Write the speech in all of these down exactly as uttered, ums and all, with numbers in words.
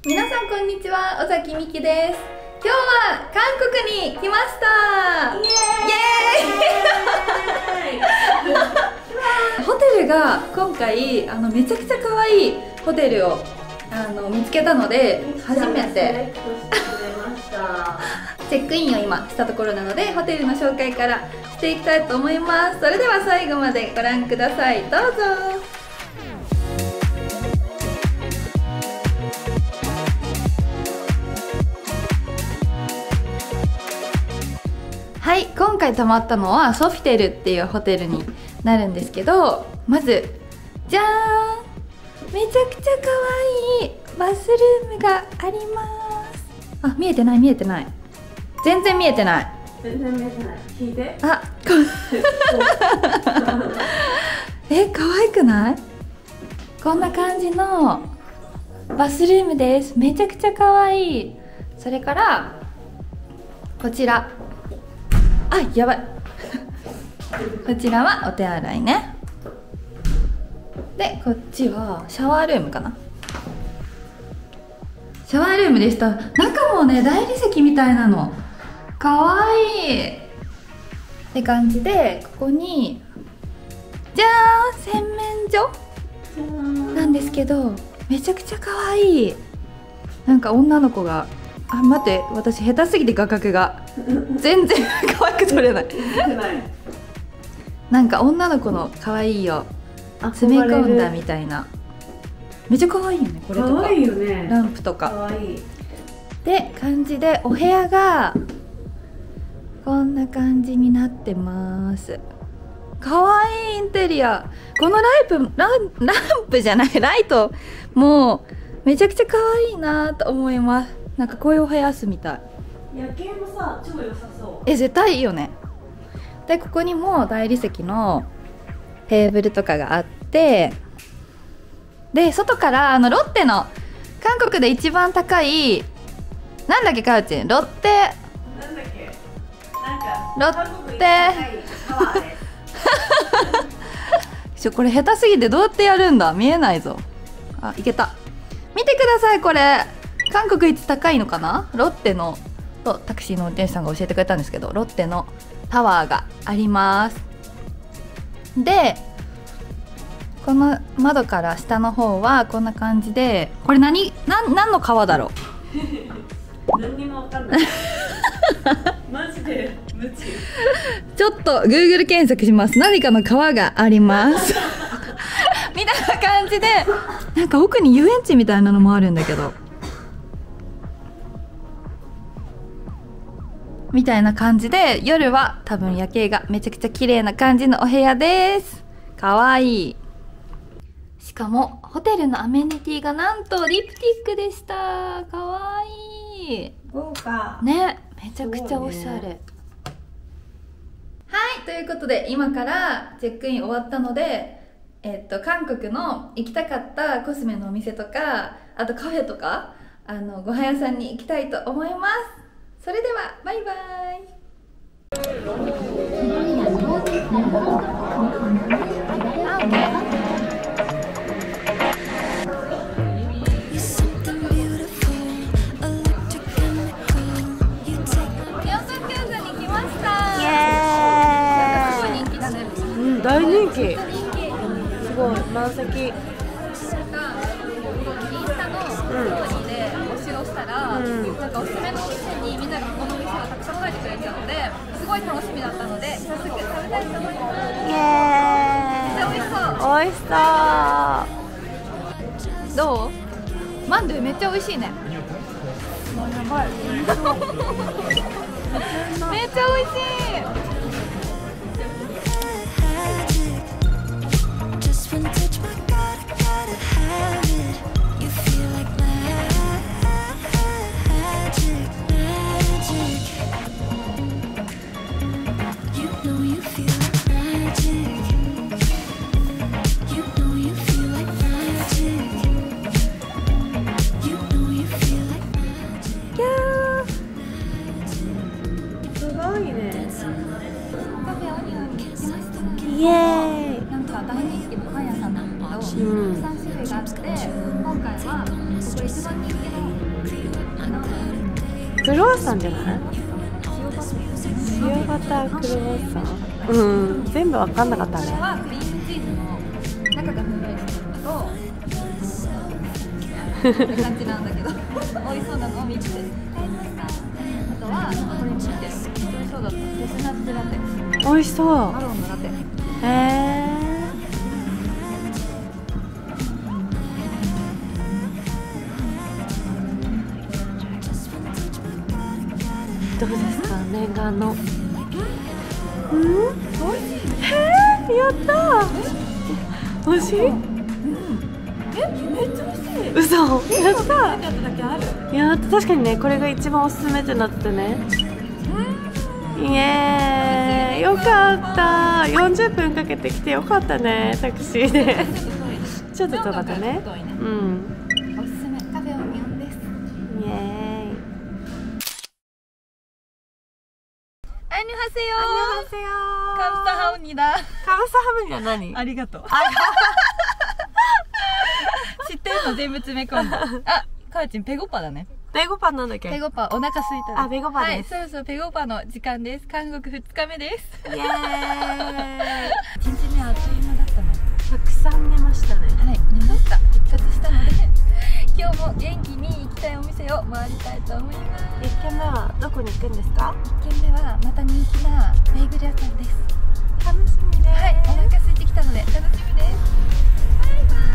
皆さんこんにちは、尾崎美希です。今日は韓国に来ました。イエーイホテルが今回あのめちゃくちゃ可愛いホテルをあの見つけたので、初めてチェックインを今したところなので、ホテルの紹介からしていきたいと思います。それでは最後までご覧ください。どうぞ。はい、今回泊まったのはソフィテルっていうホテルになるんですけど、まずじゃーん、めちゃくちゃ可愛いバスルームがあります。あ、見えてない見えてない、全然見えてない、 全然見えてない。聞いて。 あえ、可愛くない？こんな感じのバスルームです。めちゃくちゃ可愛い。それからこちら、あ、やばいこちらはお手洗いね。で、こっちはシャワールームかな。シャワールームでした。中もね、大理石みたいなの、かわいいって感じで、ここにじゃーん、洗面所なんですけど、めちゃくちゃかわいい。なんか女の子が、あ、待って、私下手すぎて画角が全然可愛く撮れないなんか女の子の可愛いを詰め込んだみたいな、めっちゃ可愛いよね。これとか可愛いよね、 ランプとか可愛いで感じで、お部屋がこんな感じになってます。可愛いインテリア。このライプランランプじゃない、ライトもうめちゃくちゃ可愛いなと思います。なんかこういうお部屋住みたい。 夜景もさ、超良さそう。 え、絶対いいよね。で、ここにも大理石のテーブルとかがあって、で、外からあのロッテの韓国で一番高い、なんだっけ、カウチン、ロッテ、 なんだっけ、なんかロッテちょ、これ下手すぎてどうやってやるんだ、見えないぞ。あ、いけた。見てください、これ韓国一高いのかな、ロッテのとタクシーの運転手さんが教えてくれたんですけど、ロッテのタワーがあります。で、この窓から下の方はこんな感じで、これ何、なん何の川だろう何にもわかんないマジで無知。 ちょっと Google 検索します。何かの川がありますみたいな感じで、なんか奥に遊園地みたいなのもあるんだけど、みたいな感じで、夜は多分夜景がめちゃくちゃ綺麗な感じのお部屋です。かわいい。しかもホテルのアメニティがなんとリプティックでした。かわいい。 豪華ね、めちゃくちゃおしゃれ、ね。はい、ということで今からチェックイン終わったので、えっと韓国の行きたかったコスメのお店とか、あとカフェとか、あのご飯屋さんに行きたいと思います。それではバイバイ。 大人気。すごい満席。 インスタのストーリーで募集をしたら、うん、なんかおすすめのお店にみんながここのお店がたくさん書いてくれたので、すごい楽しみだったので、早速食べたいと思います。イエーイ。めっちゃ美味しそう。美味しそう。どう？マンドゥめっちゃ美味しいね。やばい。めっちゃ美味しい。 イエーイ。 なんか大人気のパン屋さんなんだけど、うん、たくさん種類があって、今回はここ一番人気のクロワッサンじゃない？塩バタークロワッサン。うん、全部わかんなかったね。 これはクリームチーズの中がふんわりしてるのとって感じなんだけど美味しそうなのをミックス買いました。あとはこれ見て、めっちゃ美味しそうだった。デスナッツラテ、 美味しそう。 マロンのラテ。 へえ。どうですか、念願の。うん、美味しい。へえ、やったー。美味しい？ え、めっちゃ美味しい。 嘘。やったー。 やっただけある。 いやー、確かにね、これが一番おすすめってなってね。イエーイ、よかった。よんじゅっぷんかけてきてよかったね、タクシーで。ちょっと遠かったね。うん。 おすすめカフェオニオンです。 イエーイ。 アンニョハセヨ 안녕하세요。 カムサハオニだ。 カムサハムニは何？ ありがとう。知ってるの全部詰め込んだ。あ、かーちんペゴパだね。 ベゴパンなんだっけ？ ペゴパ、お腹すいた。 あ、ベゴパです。 はい、そろそろペゴパの時間です。韓国ふつかめです。 イエーイ。 いちにちめあっという間だったね。 たくさん寝ましたね。 はい、寝ました。復活したので今日も元気に行きたいお店を回りたいと思います。 いっけんめはどこに行くんですか？ いっけんめはまた人気なベーグル屋さんです。 楽しみね。 はい、お腹空いてきたので楽しみです。バイバーイ。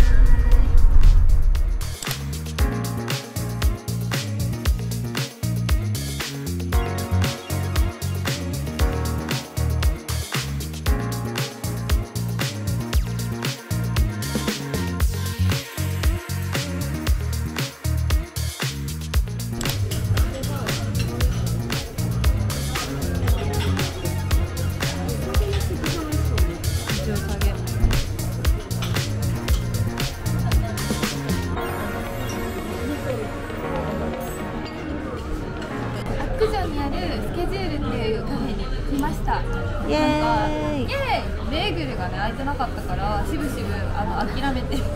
アクジョンにあるスケジュールっていうカフェに来ました。 イエーイ。 イエーイ。ベーグルがね開いてなかったからしぶしぶあの諦めて迷い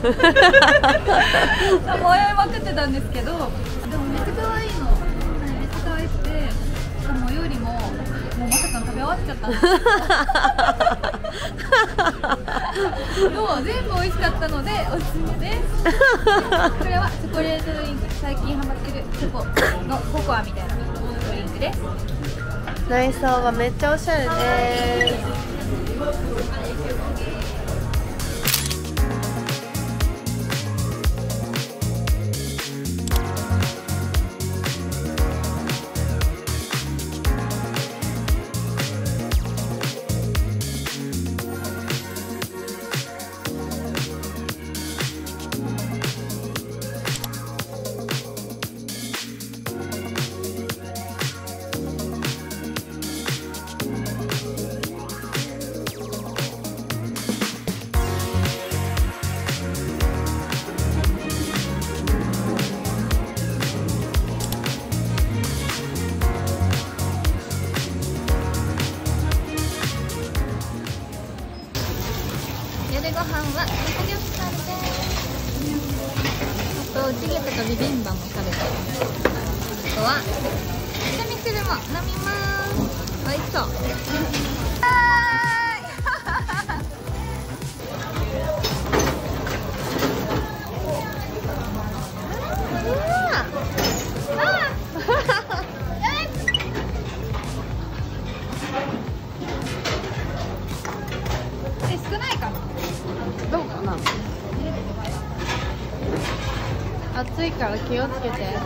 まくってたんですけど、でもめっちゃ可愛いの。めっちゃ可愛くて、しかもお料理ももうまさかの食べ終わっちゃったんです。もう全部美味しかったのでおすすめです。これはチョコレートドリンク、最近ハマってるチョコのココアみたいなドリンクです。 内装はめっちゃおしゃれです。 夜ご飯はサムギョプサルです。あとチゲとかビビンバも食べて、あとはチャミスルも飲みます。おいしそう。はーい。少ないかな。 どうかな。暑いから気をつけて。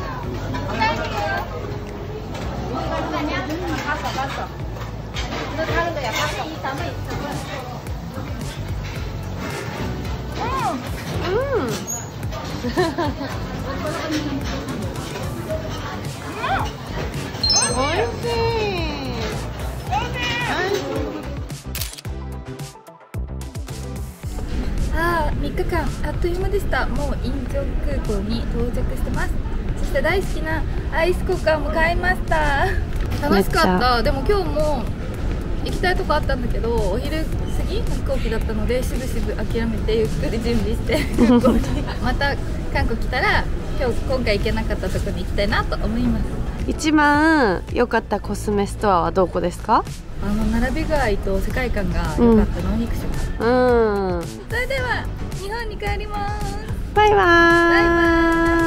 うん。おいしい。 あー、みっかかんあっという間でした。もうインチョン空港に到着してます。そして大好きなアイスコカも買いました。楽しかった。でも今日も行きたいとこあったんだけど、お昼過ぎの飛行機だったのでしぶしぶ諦めてゆっくり準備して空港にまた韓国来たら今日今回行けなかったとこに行きたいなと思います。 一番良かったコスメストアはどこですか？ あの並び具合と世界観が良かったノンフィクション。 うん。 それでは日本に帰ります。 バイバーイ。 バイバーイ。